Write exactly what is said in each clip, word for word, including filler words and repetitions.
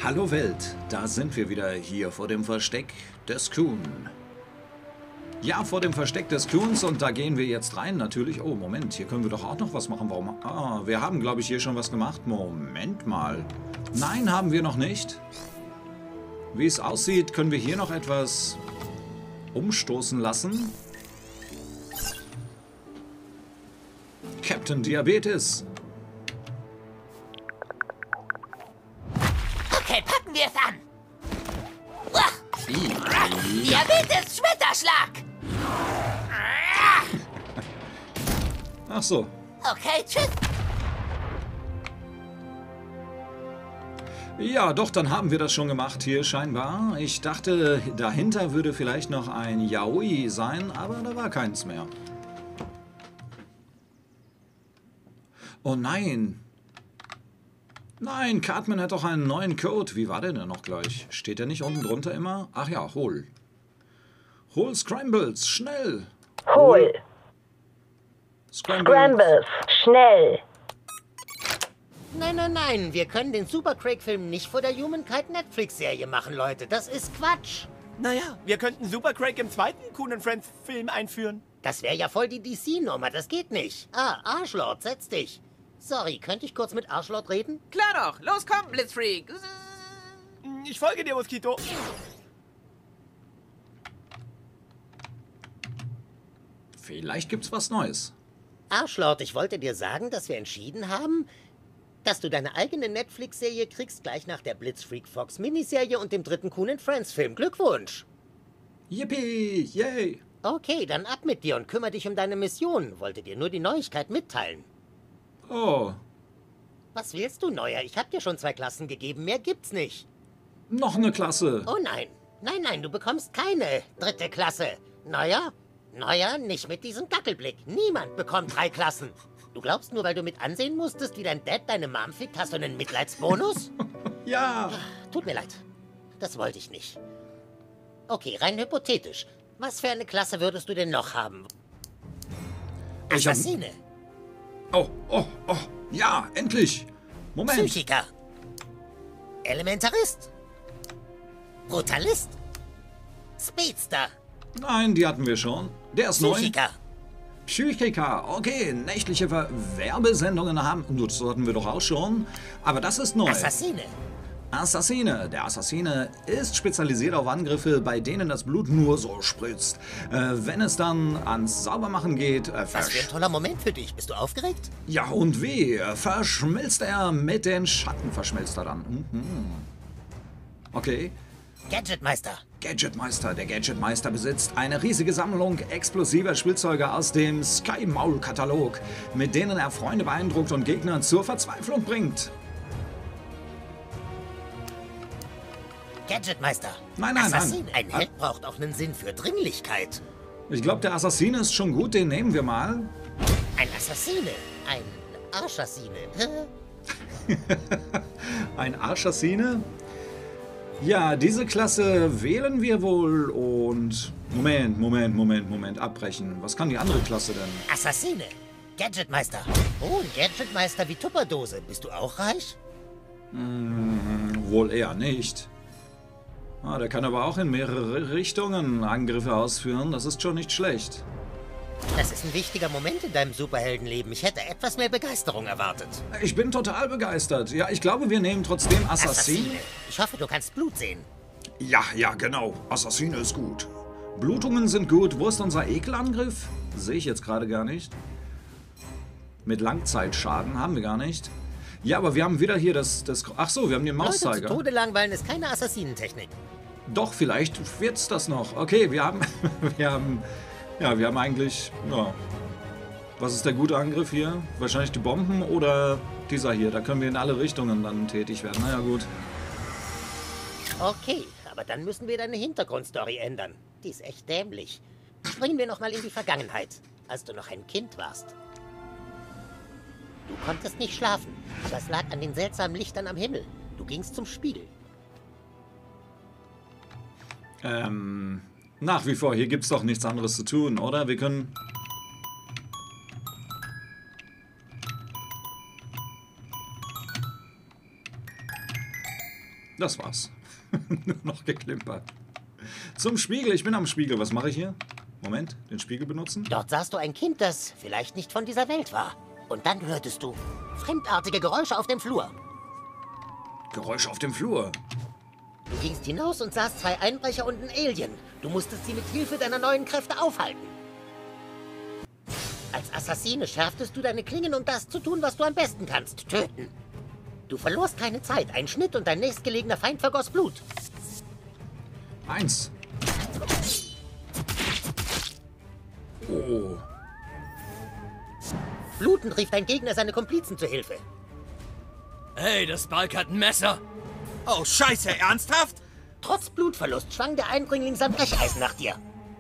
Hallo Welt, da sind wir wieder hier vor dem Versteck des Kuhn. Ja, vor dem Versteck des Kuhns und da gehen wir jetzt rein natürlich. Oh, Moment, hier können wir doch auch noch was machen. Warum? Ah, wir haben, glaube ich, hier schon was gemacht. Moment mal. Nein, haben wir noch nicht. Wie es aussieht, können wir hier noch etwas umstoßen lassen. Captain Diabetes. Okay, packen wir es an. Uah. Diabetes, Schmetterschlag. Ach so. Okay, tschüss. Ja, doch, dann haben wir das schon gemacht hier scheinbar. Ich dachte, dahinter würde vielleicht noch ein Yaoi sein, aber da war keins mehr. Oh nein. Nein, Cartman hat doch einen neuen Code. Wie war der denn noch gleich? Steht der nicht unten drunter immer? Ach ja, hol. Hol Scrambles, schnell. Hol. Scrambles. Scrambles, schnell. Nein, nein, nein, wir können den Super Craig-Film nicht vor der Humankind Netflix-Serie machen, Leute. Das ist Quatsch. Naja, wir könnten Super Craig im zweiten Coon Friends Film einführen. Das wäre ja voll die D C-Nummer, das geht nicht. Ah, Arschlord, setz dich. Sorry, könnte ich kurz mit Arschlord reden? Klar doch. Los, komm, Blitzfreak. Ich folge dir, Moskito. Vielleicht gibt's was Neues. Arschlord, ich wollte dir sagen, dass wir entschieden haben, dass du deine eigene Netflix-Serie kriegst, gleich nach der Blitzfreak Fox Miniserie und dem dritten Coon Friends Film. Glückwunsch! Yippie, yay. Okay, dann ab mit dir und kümmere dich um deine Mission. Wollte dir nur die Neuigkeit mitteilen. Oh, Was willst du, Neuer? Ich hab dir schon zwei Klassen gegeben, mehr gibt's nicht. noch eine Klasse. Oh nein, nein, nein, du bekommst keine dritte Klasse. Neuer? Neuer, nicht mit diesem Dackelblick. Niemand bekommt drei Klassen. Du glaubst nur, weil du mit ansehen musstest, wie dein Dad deine Mom fickt, hast du einen Mitleidsbonus? Ja. Tut mir leid. Das wollte ich nicht. Okay, rein hypothetisch. Was für eine Klasse würdest du denn noch haben? Ich hab- Assassine, Oh, oh, oh. Ja, endlich. Moment. Psychiker, Elementarist, Brutalist, Speedster, Nein, die hatten wir schon. Der ist neu. Psychiker, Psychiker. Okay, nächtliche Ver Werbesendungen haben... Das hatten wir doch auch schon. Aber das ist neu. Assassine, Assassine. Der Assassine ist spezialisiert auf Angriffe, bei denen das Blut nur so spritzt. Äh, wenn es dann ans Saubermachen geht, äh, was für ein versch toller Moment für dich. Bist du aufgeregt? ja und wie, äh, verschmilzt er mit den Schatten, verschmilzt er dann. Mhm. Okay. Gadgetmeister, Gadgetmeister. Der Gadgetmeister besitzt eine riesige Sammlung explosiver Spielzeuge aus dem Sky Maul-Katalog, mit denen er Freunde beeindruckt und Gegner zur Verzweiflung bringt. Gadgetmeister, Nein, nein, nein. Assassine. Ein Held braucht auch einen Sinn für Dringlichkeit. Ich glaube, der Assassine ist schon gut, den nehmen wir mal. Ein Assassine, ein Arschassine. Ein Arschassine? Ja, diese Klasse wählen wir wohl und... Moment, Moment, Moment, Moment, abbrechen. Was kann die andere Klasse denn? Assassine, Gadgetmeister. Oh, ein Gadgetmeister wie Tupperdose. Bist du auch reich? Hm, wohl eher nicht. Ah, der kann aber auch in mehrere Richtungen Angriffe ausführen. Das ist schon nicht schlecht. Das ist ein wichtiger Moment in deinem Superheldenleben. Ich hätte etwas mehr Begeisterung erwartet. Ich bin total begeistert. Ja, ich glaube, wir nehmen trotzdem Assassine. Ich hoffe, du kannst Blut sehen. Ja, ja, genau. Assassine ist gut. Blutungen sind gut. Wo ist unser Ekelangriff? Sehe ich jetzt gerade gar nicht. Mit Langzeitschaden haben wir gar nicht. Ja, aber wir haben wieder hier das... das ach so, wir haben den Leute zu Mauszeiger. Tode langweilen ist keine Assassinentechnik. Doch, vielleicht wird's das noch. Okay, wir haben... wir haben... Ja, wir haben eigentlich... Ja. Was ist der gute Angriff hier? Wahrscheinlich die Bomben oder dieser hier. Da können wir in alle Richtungen dann tätig werden. Naja, gut. Okay, aber dann müssen wir deine Hintergrundstory ändern. Die ist echt dämlich. Springen wir nochmal in die Vergangenheit, als du noch ein Kind warst. Du konntest nicht schlafen. Das lag an den seltsamen Lichtern am Himmel. Du gingst zum Spiegel. Ähm... Nach wie vor, hier gibt's doch nichts anderes zu tun, oder? Wir können... Das war's. Nur noch geklimpert. Zum Spiegel. Ich bin am Spiegel. Was mache ich hier? Moment, den Spiegel benutzen. Dort sahst du ein Kind, das vielleicht nicht von dieser Welt war. Und dann hörtest du fremdartige Geräusche auf dem Flur. Geräusche auf dem Flur. Du gingst hinaus und sahst zwei Einbrecher und ein Alien. Du musstest sie mit Hilfe deiner neuen Kräfte aufhalten. Als Assassine schärftest du deine Klingen, um das zu tun, was du am besten kannst, töten. Du verlorst keine Zeit. Ein Schnitt und dein nächstgelegener Feind vergoss Blut. Eins. Oh. Blutend rief dein Gegner seine Komplizen zu Hilfe. Hey, das Balk hat ein Messer. Oh, scheiße, ernsthaft? Trotz Blutverlust schwang der Eindringling sein Brecheisen nach dir.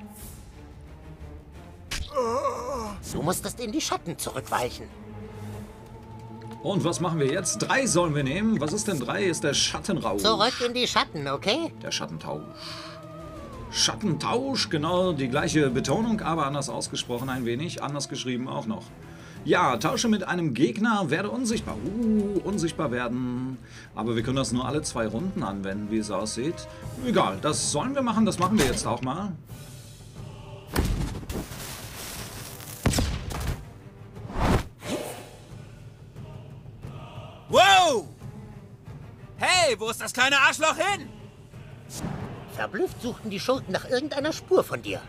Du musstest in die Schatten zurückweichen. Und was machen wir jetzt? Drei sollen wir nehmen. Was ist denn drei? Ist der Schattenrausch. Zurück in die Schatten, okay? Der Schattentausch. Schattentausch, genau die gleiche Betonung, aber anders ausgesprochen ein wenig. Anders geschrieben auch noch. Ja, tausche mit einem Gegner, werde unsichtbar. Uh, unsichtbar werden. Aber wir können das nur alle zwei Runden anwenden, wie es aussieht. Egal, das sollen wir machen. Das machen wir jetzt auch mal. Wow! Hey, wo ist das kleine Arschloch hin? Verblüfft suchten die Schurken nach irgendeiner Spur von dir.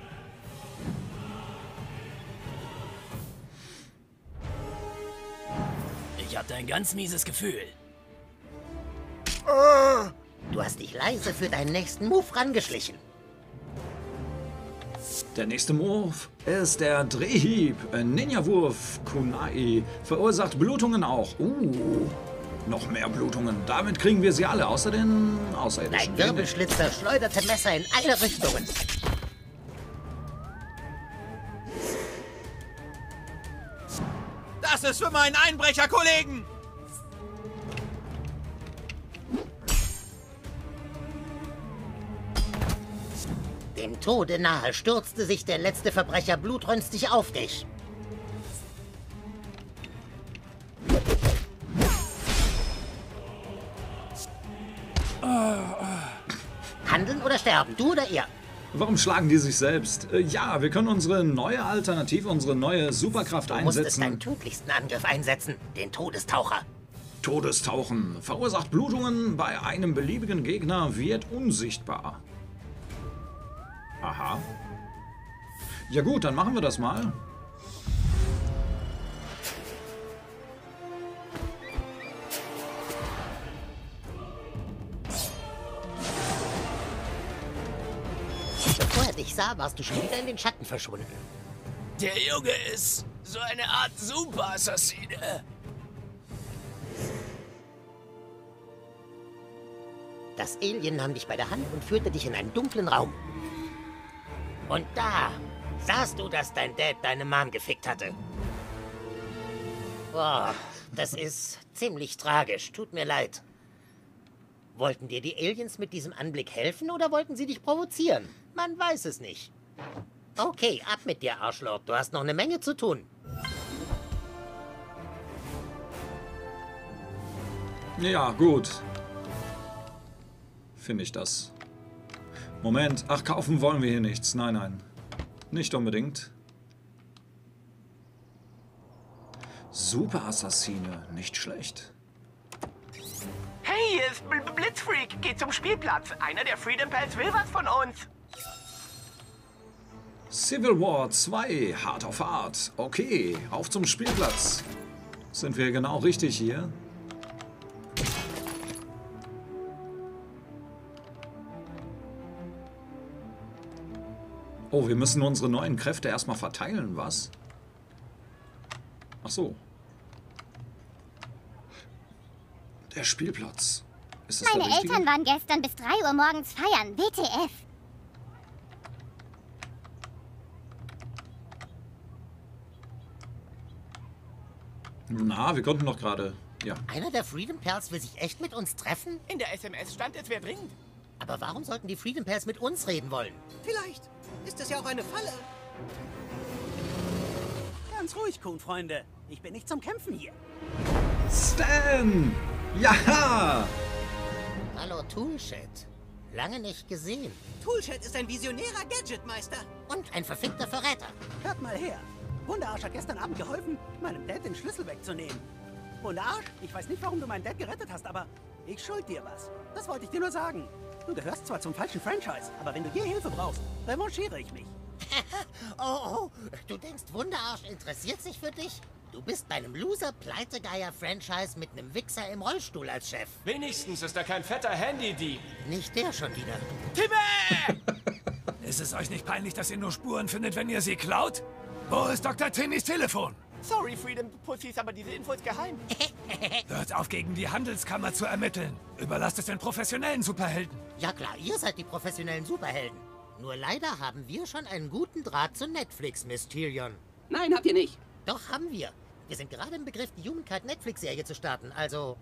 Ich hatte ein ganz mieses Gefühl. Du hast dich leise für deinen nächsten Move rangeschlichen. Der nächste Move ist der Drehhieb. Ninja-Wurf Kunai. Verursacht Blutungen auch. Uh, noch mehr Blutungen. Damit kriegen wir sie alle, außer den Außerirdischen. Dein Wirbelschlitzer schleuderte Messer in alle Richtungen. Das ist für meinen Einbrecherkollegen! Dem Tode nahe stürzte sich der letzte Verbrecher blutrünstig auf dich. Handeln oder sterben, du oder ihr? Warum schlagen die sich selbst? Äh, ja, wir können unsere neue Alternative, unsere neue Superkraft Du musstest einsetzen. deinen tödlichsten Angriff einsetzen, den Todestaucher. Todestauchen. Verursacht Blutungen bei einem beliebigen Gegner, wird unsichtbar. Aha. Ja gut, dann machen wir das mal. Bevor er dich sah, warst du schon wieder in den Schatten verschwunden. Der Junge ist so eine Art Super-Assassine. Das Alien nahm dich bei der Hand und führte dich in einen dunklen Raum. Und da sahst du, dass dein Dad deine Mom gefickt hatte. Boah, das ist ziemlich tragisch. Tut mir leid. Wollten dir die Aliens mit diesem Anblick helfen oder wollten sie dich provozieren? Man weiß es nicht. Okay, ab mit dir, Arschloch. Du hast noch eine Menge zu tun. Ja, gut. Finde ich das. Moment. Ach, kaufen wollen wir hier nichts. Nein, nein. Nicht unbedingt. Super Assassine. Nicht schlecht. Hey, hier ist Bl Blitzfreak. Geht zum Spielplatz. Einer der Freedom Pals will was von uns. Civil War zwei. Hart auf hart. Okay, auf zum Spielplatz. Sind wir genau richtig hier? Oh, wir müssen unsere neuen Kräfte erstmal verteilen, was? Ach so. Der Spielplatz. Ist das Meine der richtige? Eltern waren gestern bis drei Uhr morgens feiern. W T F. Na, wir konnten doch gerade... Ja. Einer der Freedom Pals will sich echt mit uns treffen? In der S M S stand, es wäre dringend. Aber warum sollten die Freedom Pals mit uns reden wollen? Vielleicht ist es ja auch eine Falle. Ganz ruhig, Kuhn-Freunde. Ich bin nicht zum Kämpfen hier. Stan! Ja! Hallo Toolshed. Lange nicht gesehen. Toolshed ist ein visionärer Gadgetmeister. Und ein verfickter Verräter. Hört mal her. Wunderarsch hat gestern Abend geholfen, meinem Dad den Schlüssel wegzunehmen. Wunderarsch, ich weiß nicht, warum du meinen Dad gerettet hast, aber ich schuld dir was. Das wollte ich dir nur sagen. Du gehörst zwar zum falschen Franchise, aber wenn du je Hilfe brauchst, revanchiere ich mich. oh, oh, du denkst, Wunderarsch interessiert sich für dich? Du bist bei einem Loser-Pleitegeier-Franchise mit einem Wichser im Rollstuhl als Chef. Wenigstens ist er kein fetter Handy-Dieb. Nicht der schon wieder. Timmy! Ist es euch nicht peinlich, dass ihr nur Spuren findet, wenn ihr sie klaut? Wo ist Doktor Timmys Telefon? Sorry, Freedom Pussies, aber diese Info ist geheim. Hört auf, gegen die Handelskammer zu ermitteln. Überlasst es den professionellen Superhelden. Ja klar, ihr seid die professionellen Superhelden. Nur leider haben wir schon einen guten Draht zu Netflix, Mysterion. Nein, habt ihr nicht. Doch, haben wir. Wir sind gerade im Begriff, die Humankind Netflix-Serie zu starten, also...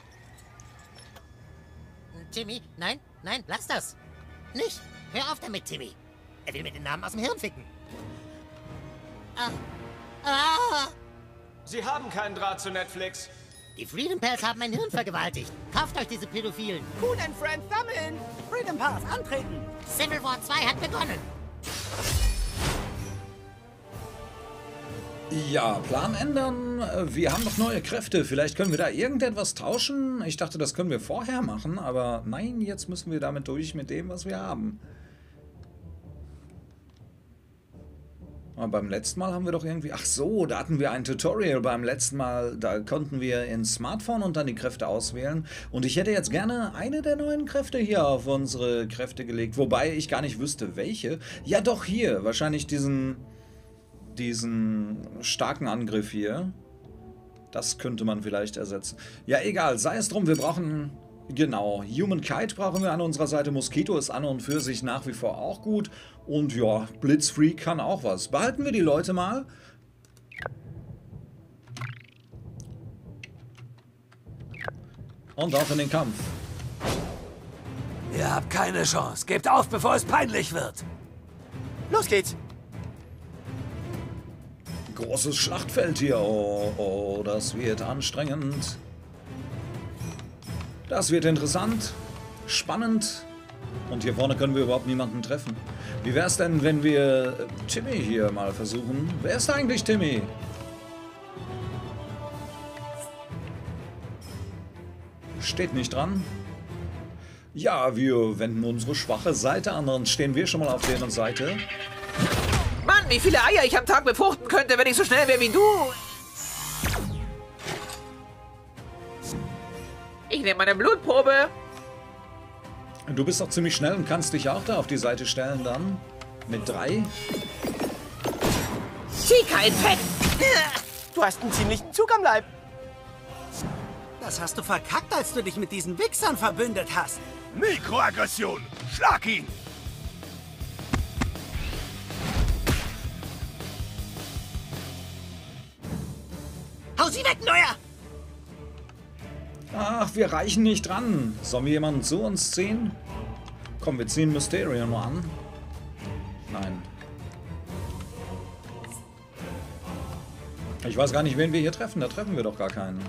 Timmy, nein, nein, lass das. Nicht. Hör auf damit, Timmy. Er will mir den Namen aus dem Hirn ficken. Ah. Ah. Sie haben keinen Draht zu Netflix. Die Freedom Pals haben mein Hirn vergewaltigt. Kauft euch diese Pädophilen. Coon and Friends sammeln. Freedom Pass, antreten. Civil War zwei hat begonnen. Ja, Plan ändern. Wir haben noch neue Kräfte. Vielleicht können wir da irgendetwas tauschen. Ich dachte, das können wir vorher machen, aber nein, jetzt müssen wir damit durch mit dem, was wir haben. Aber beim letzten Mal haben wir doch irgendwie... Ach so, da hatten wir ein Tutorial beim letzten Mal. Da konnten wir ins Smartphone und dann die Kräfte auswählen. Und ich hätte jetzt gerne eine der neuen Kräfte hier auf unsere Kräfte gelegt. Wobei ich gar nicht wüsste, welche. Ja doch, hier. Wahrscheinlich diesen... diesen starken Angriff hier. Das könnte man vielleicht ersetzen. Ja, egal. Sei es drum, wir brauchen... Genau, Humankind brauchen wir an unserer Seite. Mosquito ist an und für sich nach wie vor auch gut. Und ja, Blitzfreak kann auch was. Behalten wir die Leute mal. Und auf in den Kampf. Ihr habt keine Chance. Gebt auf, bevor es peinlich wird. Los geht's. Großes Schlachtfeld hier. Oh, oh, das wird anstrengend. Das wird interessant, spannend und hier vorne können wir überhaupt niemanden treffen. Wie wäre es denn, wenn wir Timmy hier mal versuchen? Wer ist eigentlich Timmy? Steht nicht dran. Ja, wir wenden unsere schwache Seite an, dann stehen wir schon mal auf deren Seite. Mann, wie viele Eier ich am Tag befruchten könnte, wenn ich so schnell wäre wie du. Ich nehme meine Blutprobe. Du bist doch ziemlich schnell und kannst dich auch da auf die Seite stellen dann. Mit drei. Chica in Fett. Du hast einen ziemlichen Zug am Leib. Das hast du verkackt, als du dich mit diesen Wichsern verbündet hast. Mikroaggression. Schlag ihn. Hau sie weg, Neuer! Ach, wir reichen nicht dran. Sollen wir jemanden zu uns ziehen? Komm, wir ziehen Mysterion mal an. Nein. Ich weiß gar nicht, wen wir hier treffen. Da treffen wir doch gar keinen.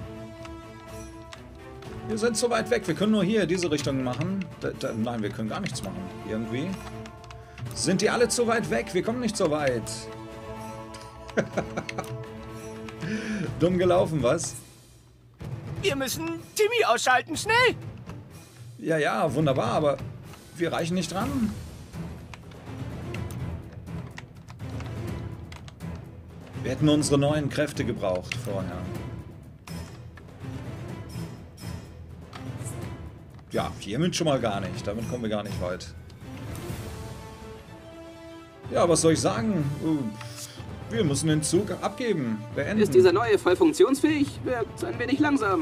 Wir sind so weit weg. Wir können nur hier diese Richtung machen. Da, da, nein, wir können gar nichts machen. Irgendwie. Sind die alle zu weit weg? Wir kommen nicht so weit. Dumm gelaufen, was? Wir müssen Timmy ausschalten, schnell! Ja, ja, wunderbar, aber wir reichen nicht dran. Wir hätten unsere neuen Kräfte gebraucht vorher. Ja, hiermit schon mal gar nicht. Damit kommen wir gar nicht weit. Ja, was soll ich sagen? Wir müssen den Zug abgeben. Beenden. Ist dieser neue voll funktionsfähig? Wirkt ein wenig langsam.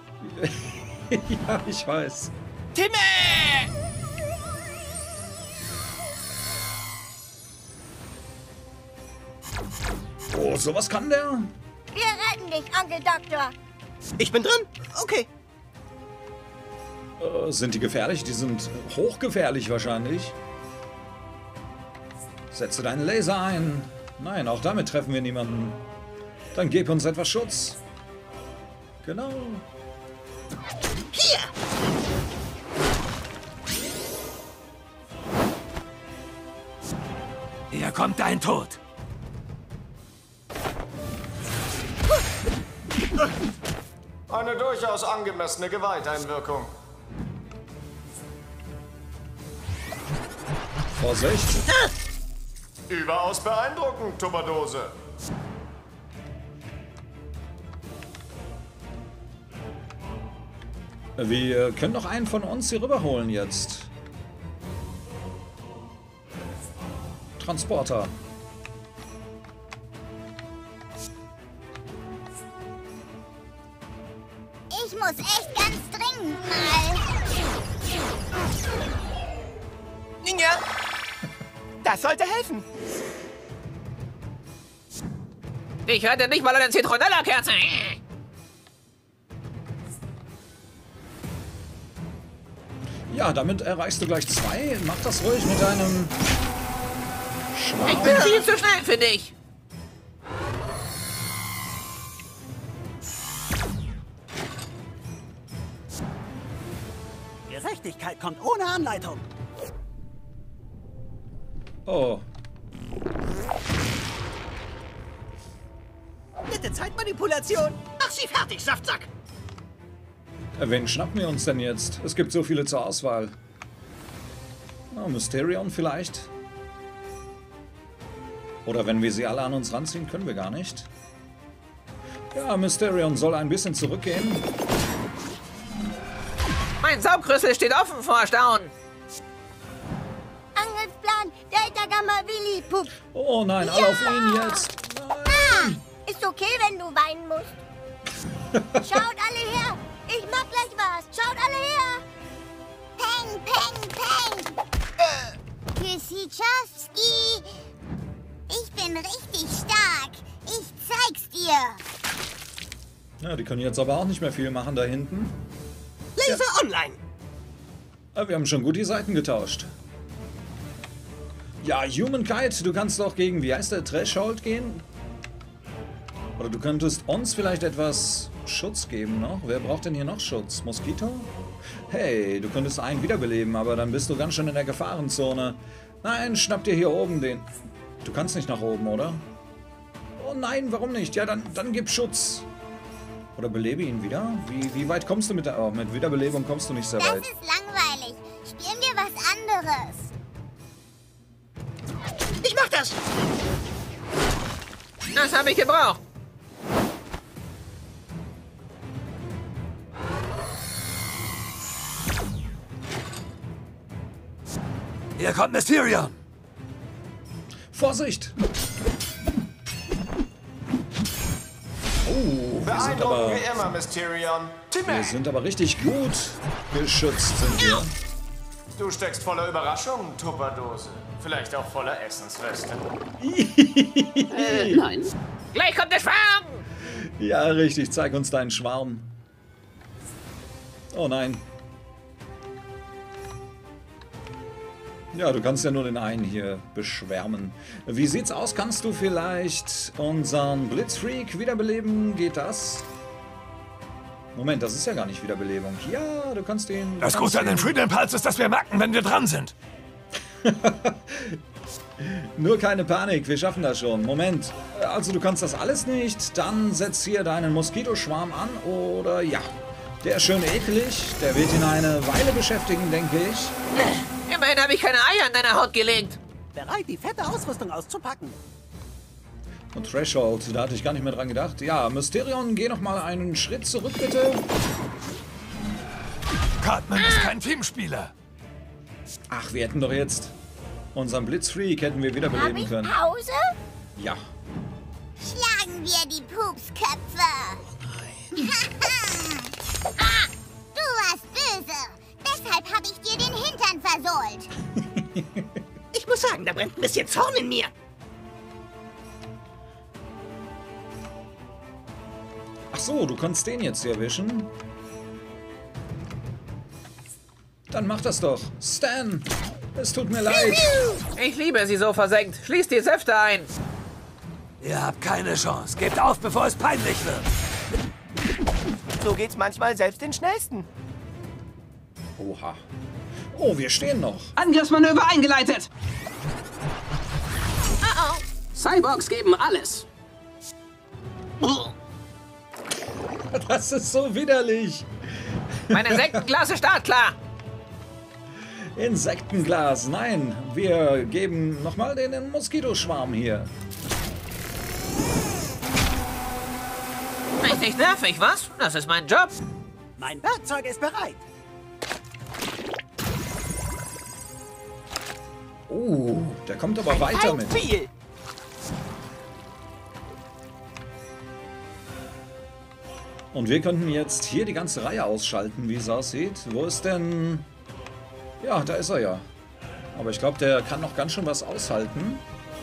Ja, ich weiß. Timmy! Oh, sowas kann der? Wir retten dich, Onkel Doktor. Ich bin drin? Okay. Äh, sind die gefährlich? Die sind hochgefährlich wahrscheinlich. Setze deinen Laser ein. Nein, auch damit treffen wir niemanden. Dann gib uns etwas Schutz. Genau. Hier! Hier kommt dein Tod. Eine durchaus angemessene Gewalteinwirkung. Vorsicht. Überaus beeindruckend, Tupperdose. Wir können doch einen von uns hier rüberholen jetzt. Transporter. Ich muss echt ganz dringend mal. Ninja! Das sollte helfen. Ich hatte nicht mal eine Zitronella-Kerze. Ja, damit erreichst du gleich zwei. Mach das ruhig mit deinem Schwarm. Ich bin viel zu schnell für dich. Gerechtigkeit kommt ohne Anleitung. Oh. Bitte Zeitmanipulation. Mach sie fertig, Saftsack. Wen schnappen wir uns denn jetzt? Es gibt so viele zur Auswahl. Oh, Mysterion vielleicht? Oder wenn wir sie alle an uns ranziehen, können wir gar nicht. Ja, Mysterion soll ein bisschen zurückgehen. Mein Saugrüssel steht offen vor Staunen. Angriffsplan Delta Gamma Willi Pup. Oh nein, alle auf ihn jetzt. Ah, ist okay, wenn du weinen musst. Schaut alle her. Ich mach gleich was. Schaut alle her. Peng, peng, peng. Äh. Kisichowski. Ich bin richtig stark. Ich zeig's dir. Ja, die können jetzt aber auch nicht mehr viel machen da hinten. Laser ja. Online. Aber wir haben schon gut die Seiten getauscht. Ja, Humankind, du kannst doch gegen, wie heißt der, Threshold gehen? Oder du könntest uns vielleicht etwas Schutz geben noch. Wer braucht denn hier noch Schutz? Moskito? Hey, du könntest einen wiederbeleben, aber dann bist du ganz schön in der Gefahrenzone. Nein, schnapp dir hier oben den... Du kannst nicht nach oben, oder? Oh nein, warum nicht? Ja, dann, dann gib Schutz. Oder belebe ihn wieder? Wie, wie weit kommst du mit der... Oh, mit Wiederbelebung kommst du nicht sehr das weit. Das ist langweilig. Spielen wir was anderes. Ich mach das! Das habe ich gebraucht. Hier kommt Mysterion. Vorsicht! Oh, wir sind aber... wie immer, Mysterion. Wir sind aber richtig gut geschützt, sind wir. Du steckst voller Überraschungen, Tupperdose. Vielleicht auch voller Essensreste. äh, nein. Gleich kommt der Schwarm! Ja, richtig. Zeig uns deinen Schwarm. Oh nein. Ja, du kannst ja nur den einen hier beschwärmen. Wie sieht's aus? Kannst du vielleicht unseren Blitzfreak wiederbeleben? Geht das? Moment, das ist ja gar nicht Wiederbelebung. Ja, du kannst den... Das Gute an den Freedom Pulse ist, dass wir merken, wenn wir dran sind. Nur keine Panik, wir schaffen das schon. Moment, also du kannst das alles nicht. Dann setz hier deinen Moskitoschwarm an oder ja. Der ist schön eklig, der wird ihn eine Weile beschäftigen, denke ich. Immerhin habe ich keine Eier in deiner Haut gelegt. Bereit, die fette Ausrüstung auszupacken. Und Threshold, da hatte ich gar nicht mehr dran gedacht. Ja, Mysterion, geh noch mal einen Schritt zurück, bitte. Cartman ist kein Teamspieler. Ach, wir hätten doch jetzt unseren Blitzfreak hätten wir wiederbeleben Hab können. ich Pause? Ja. Schlagen wir die Pupsköpfe. Ah, du warst böse. Deshalb habe ich dir den Hintern versohlt. Ich muss sagen, da brennt ein bisschen Zorn in mir. Ach so, du kannst den jetzt hier erwischen. Dann mach das doch. Stan, es tut mir leid. Ich liebe sie so versenkt. Schließt die Säfte ein. Ihr habt keine Chance. Gebt auf, bevor es peinlich wird. So geht's manchmal selbst den Schnellsten. Oha. Oh, wir stehen noch. Angriffsmanöver eingeleitet. Cyborgs geben alles. Das ist so widerlich. Mein Insektenglas ist startklar. Insektenglas, nein. Wir geben nochmal den Moskitoschwarm hier. Richtig nervig, was? Das ist mein Job. Mein Werkzeug ist bereit. Oh, der kommt aber weiter mit. Viel. Und wir könnten jetzt hier die ganze Reihe ausschalten, wie es aussieht. Wo ist denn... Ja, da ist er ja. Aber ich glaube, der kann noch ganz schön was aushalten.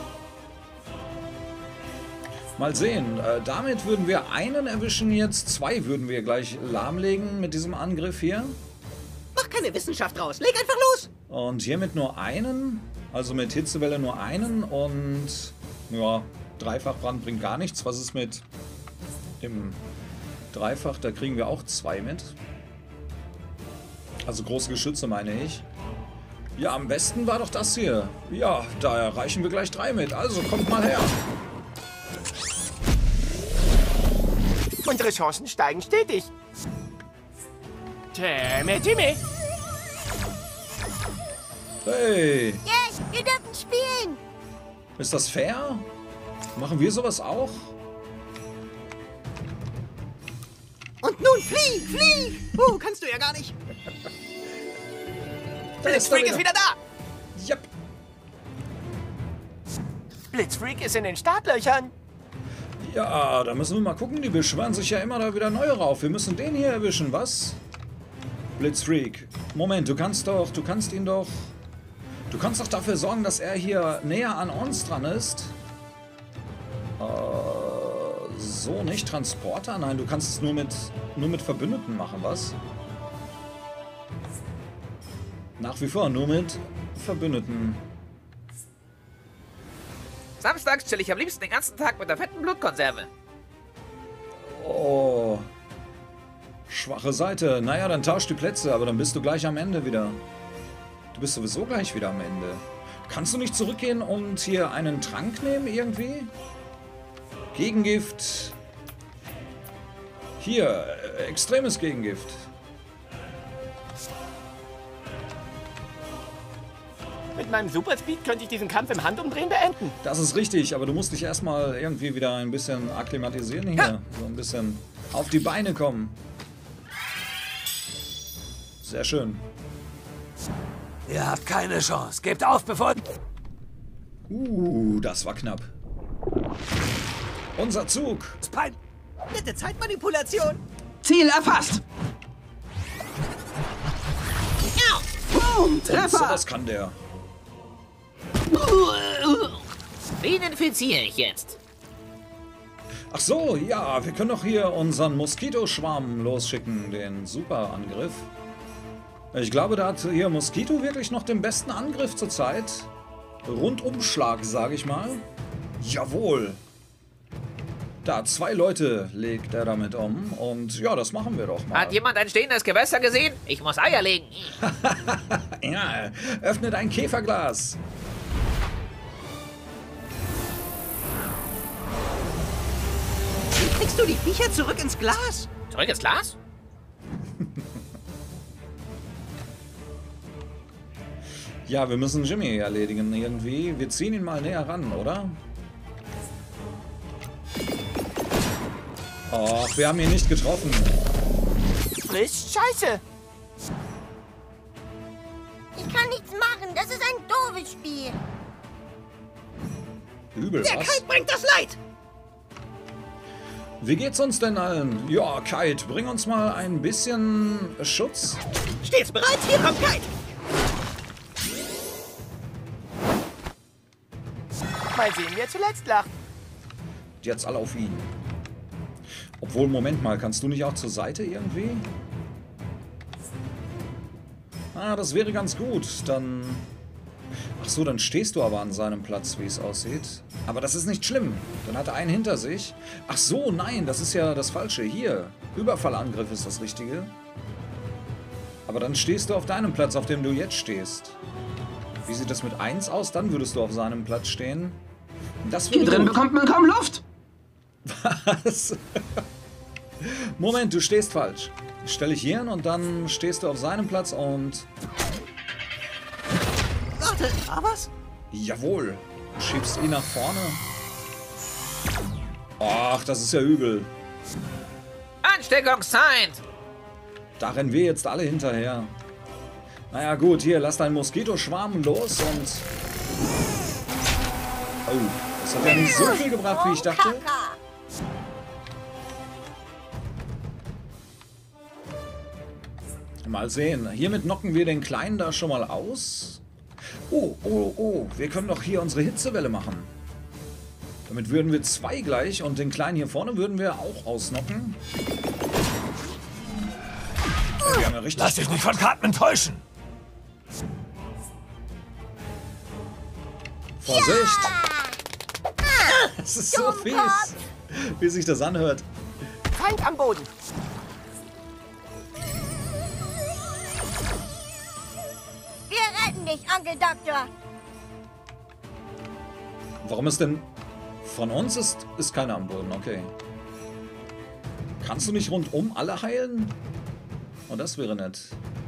Mal sehen. Äh, damit würden wir einen erwischen jetzt. Zwei würden wir gleich lahmlegen mit diesem Angriff hier. Mach keine Wissenschaft draus. Leg einfach los. Und hiermit nur einen. Also mit Hitzewelle nur einen. Und ja, Dreifachbrand bringt gar nichts. Was ist mit dem Dreifach? Da kriegen wir auch zwei mit. Also große Geschütze meine ich. Ja, am besten war doch das hier. Ja, da erreichen wir gleich drei mit. Also kommt mal her. Unsere Chancen steigen stetig. Timmy, Timmy. Hey, Yes, wir dürfen spielen. ist das fair? Machen wir sowas auch? Und nun flieg, flieg. Oh, kannst du ja gar nicht. Blitzfreak ist wieder da. Yep. Blitzfreak ist in den Startlöchern. Ja, da müssen wir mal gucken. Die beschwören sich ja immer da wieder neu rauf. Wir müssen den hier erwischen, was? Blitzfreak. Moment, du kannst doch, du kannst ihn doch... Du kannst doch dafür sorgen, dass er hier näher an uns dran ist. Äh, so nicht. Transporter? Nein, du kannst es nur mit, nur mit Verbündeten machen, was? Nach wie vor nur mit Verbündeten. Samstags chill ich am liebsten den ganzen Tag mit der fetten Blutkonserve. Oh. Schwache Seite. Naja, dann tausch die Plätze, aber dann bist du gleich am Ende wieder. Du bist sowieso gleich wieder am Ende. Kannst du nicht zurückgehen und hier einen Trank nehmen irgendwie? Gegengift. Hier, äh, extremes Gegengift. Mit meinem Superspeed könnte ich diesen Kampf im Handumdrehen beenden. Das ist richtig, aber du musst dich erstmal irgendwie wieder ein bisschen akklimatisieren hier. Ja. So ein bisschen auf die Beine kommen. Sehr schön. Ihr habt keine Chance. Gebt auf, bevor... Uh, das war knapp. Unser Zug. Pein. Nette Zeitmanipulation. Ziel erfasst. Boom, Treffer. So, was kann der? Wen infiziere ich jetzt? Ach so, ja, wir können doch hier unseren Moskitoschwarm losschicken, den Superangriff. Ich glaube, da hat hier Moskito wirklich noch den besten Angriff zurzeit. Rundumschlag, sage ich mal. Jawohl. Da, zwei Leute legt er damit um. Und ja, das machen wir doch mal. Hat jemand ein stehendes Gewässer gesehen? Ich muss Eier legen. Ja, öffne dein Käferglas. Wie kriegst du die Viecher zurück ins Glas? Zurück ins Glas? Ja, wir müssen Jimmy erledigen irgendwie. Wir ziehen ihn mal näher ran, oder? Och, wir haben ihn nicht getroffen. Frisch, scheiße. Ich kann nichts machen. Das ist ein doofes Spiel. Übel, Der was? Kite bringt das Leid. Wie geht's uns denn allen? Ja, Kite, bring uns mal ein bisschen Schutz. Stets bereit? Hier kommt Kite. Mal sehen, wer zuletzt lacht. Jetzt alle auf ihn. Obwohl, Moment mal, kannst du nicht auch zur Seite irgendwie? Ah, das wäre ganz gut. Dann... Ach so, dann stehst du aber an seinem Platz, wie es aussieht. Aber das ist nicht schlimm. Dann hat er einen hinter sich. Ach so, nein, das ist ja das Falsche. Hier, Überfallangriff ist das Richtige. Aber dann stehst du auf deinem Platz, auf dem du jetzt stehst. Wie sieht das mit eins aus? Dann würdest du auf seinem Platz stehen. Das Hier drin bekommt man kaum Luft. Was? Moment, du stehst falsch. Ich stelle dich hier hin und dann stehst du auf seinem Platz und... Warte, ah, was? Jawohl. Du schiebst ihn nach vorne. Ach, das ist ja übel. Ansteckungszeit! Da rennen wir jetzt alle hinterher. Naja gut, hier, lass deinen Moskitoschwarm los und... Oh, das hat ja nicht so viel gebracht, wie ich dachte. Mal sehen. Hiermit knocken wir den Kleinen da schon mal aus. Oh, oh, oh. Wir können doch hier unsere Hitzewelle machen. Damit würden wir zwei gleich und den Kleinen hier vorne würden wir auch ausnocken. Ja, wir haben ja richtig... Lass dich nicht von Cartman täuschen. Vorsicht! Das ist so fies, wie sich das anhört. Feind am Boden. Wir retten dich, Onkel Doktor. Warum ist denn... Von uns ist, ist keiner am Boden, okay. Kannst du nicht rundum alle heilen? Oh, das wäre nett.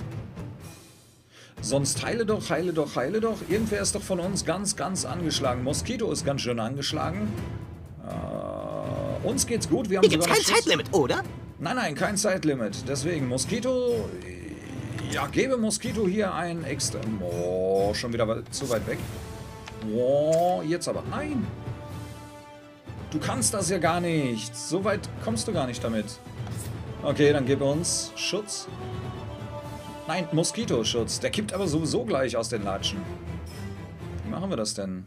Sonst heile doch, heile doch, heile doch. Irgendwer ist doch von uns ganz, ganz angeschlagen. Moskito ist ganz schön angeschlagen. Äh, uns geht's gut. Wir haben Hier gibt's kein Zeitlimit, oder? Nein, nein, kein Zeitlimit. Deswegen, Moskito... Ja, gebe Moskito hier ein extra... Oh, schon wieder zu weit weg. Oh, jetzt aber. Nein! Du kannst das ja gar nicht. So weit kommst du gar nicht damit. Okay, dann gib uns Schutz. Nein, Moskitoschutz. Der kippt aber sowieso gleich aus den Latschen. Wie machen wir das denn?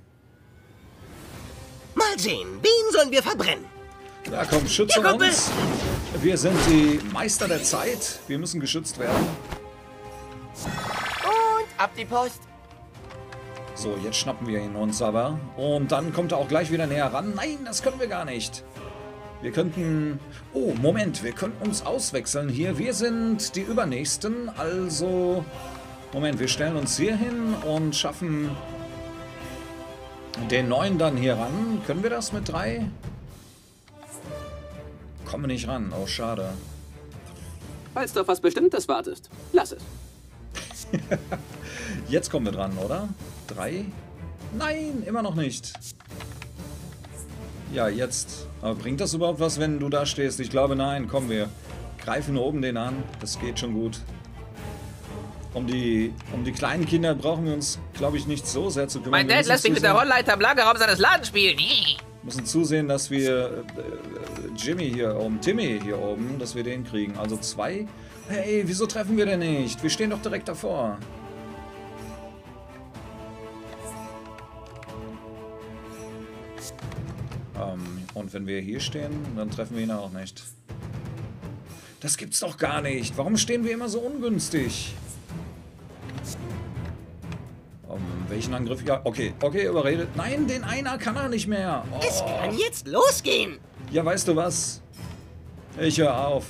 Mal sehen, wen sollen wir verbrennen? Ja, komm, schütze ja, uns. Wir sind die Meister der Zeit. Wir müssen geschützt werden. Und ab die Post. So, jetzt schnappen wir ihn uns aber. Und dann kommt er auch gleich wieder näher ran. Nein, das können wir gar nicht. Wir könnten... Oh, Moment, wir könnten uns auswechseln hier. Wir sind die Übernächsten, also... Moment, wir stellen uns hier hin und schaffen den neuen dann hier ran. Können wir das mit drei? Kommen nicht ran. Oh, schade. Falls du auf was Bestimmtes wartest, lass es. Jetzt kommen wir dran, oder? Drei? Nein, immer noch nicht. Ja, jetzt. Aber bringt das überhaupt was, wenn du da stehst? Ich glaube, nein. Komm, wir greifen oben den an. Das geht schon gut. Um die, um die kleinen Kinder brauchen wir uns, glaube ich, nicht so sehr zu kümmern. Mein Dad lässt mich mit der Rollleiter im Lagerraum seines Ladens spielen. Wir müssen zusehen, dass wir äh, Jimmy hier oben, Timmy hier oben, dass wir den kriegen. Also zwei. Hey, wieso treffen wir denn nicht? Wir stehen doch direkt davor. Ähm, und wenn wir hier stehen, dann treffen wir ihn auch nicht. Das gibt's doch gar nicht. Warum stehen wir immer so ungünstig? Um, welchen Angriff? Ja, okay, okay, überredet. Nein, den einer kann er nicht mehr. Oh. Es kann jetzt losgehen. Ja, weißt du was? Ich höre auf.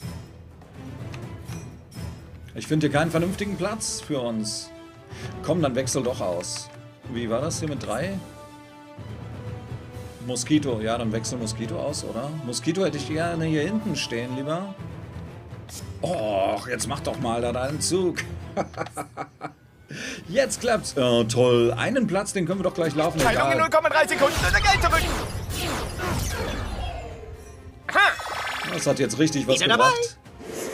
Ich finde hier keinen vernünftigen Platz für uns. Komm, dann wechsel doch aus. Wie war das hier mit drei? Moskito, ja, dann wechsel Moskito aus, oder? Moskito hätte ich gerne hier hinten stehen, lieber. Och, jetzt mach doch mal da deinen Zug. Jetzt klappt's. Oh, toll. Einen Platz, den können wir doch gleich laufen. Teilung in null Komma drei Sekunden und der Geld zurück. Aha. Das hat jetzt richtig was Wieder gebracht. dabei.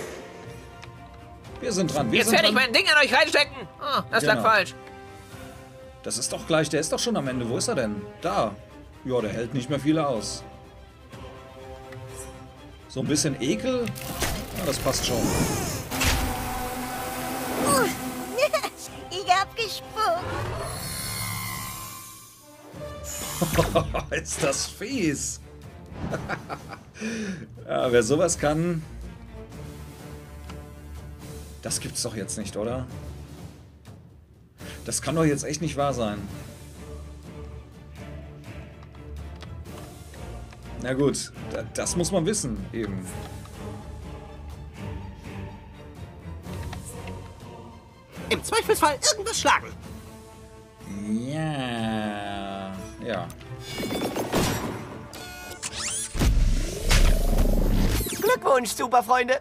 Wir sind dran. Wir Jetzt sind werde ich dran. mein Ding an euch reinstecken. Oh, das Genau. lag falsch. Das ist doch gleich, der ist doch schon am Ende. Wo ist er denn? Da. Ja, der hält nicht mehr viele aus. So ein bisschen Ekel. Ja, das passt schon. Ich hab gespuckt. Ist das fies. Ja, wer sowas kann... Das gibt's doch jetzt nicht, oder? Das kann doch jetzt echt nicht wahr sein. Na gut, da, das muss man wissen, eben. Im Zweifelsfall irgendwas schlagen. Ja. Ja. Glückwunsch, Superfreunde.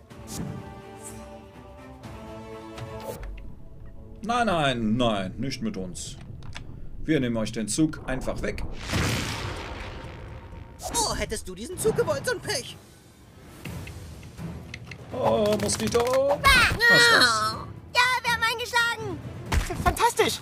Nein, nein, nein, nicht mit uns. Wir nehmen euch den Zug einfach weg. Oh, hättest du diesen Zug gewollt, so ein Pech. Oh, Moskito. Was war's? Ja, wir haben eingeschlagen. Fantastisch.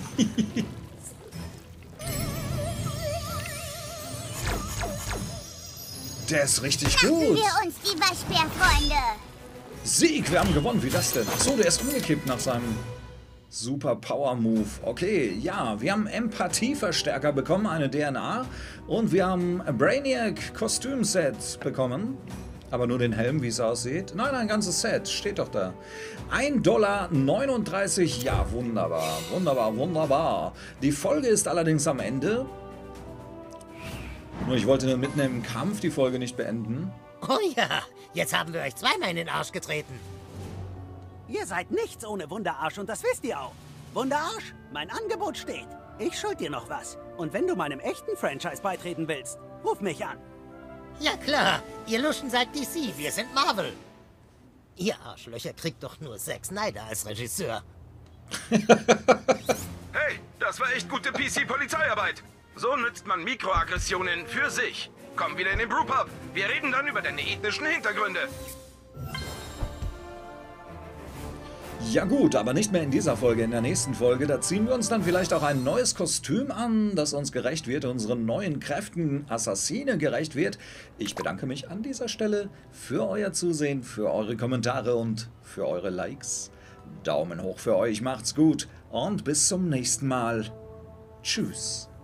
Der ist richtig Lassen gut. wir uns die Waschbärfreunde. Sieg, wir haben gewonnen. Wie das denn? Achso, der ist umgekippt nach seinem Super Power Move. Okay, ja, wir haben Empathieverstärker bekommen, eine D N A. Und wir haben Brainiac Kostümset bekommen. Aber nur den Helm, wie es aussieht. Nein, ein ganzes Set. Steht doch da. ein Dollar neununddreißig. Ja, wunderbar. Wunderbar, wunderbar. Die Folge ist allerdings am Ende. Nur ich wollte mitten im Kampf die Folge nicht beenden. Oh ja, jetzt haben wir euch zweimal in den Arsch getreten. Ihr seid nichts ohne Wunderarsch und das wisst ihr auch. Wunderarsch, mein Angebot steht. Ich schuld dir noch was. Und wenn du meinem echten Franchise beitreten willst, ruf mich an. Ja klar, ihr Luschen seid D C, wir sind Marvel. Ihr Arschlöcher kriegt doch nur Zack Snyder als Regisseur. Hey, das war echt gute P C-Polizeiarbeit. So nützt man Mikroaggressionen für sich. Komm wieder in den Brewpub. Wir reden dann über deine ethnischen Hintergründe. Ja gut, aber nicht mehr in dieser Folge, in der nächsten Folge. Da ziehen wir uns dann vielleicht auch ein neues Kostüm an, das uns gerecht wird, unseren neuen Kräften Assassine gerecht wird. Ich bedanke mich an dieser Stelle für euer Zusehen, für eure Kommentare und für eure Likes. Daumen hoch für euch, macht's gut und bis zum nächsten Mal. Tschüss.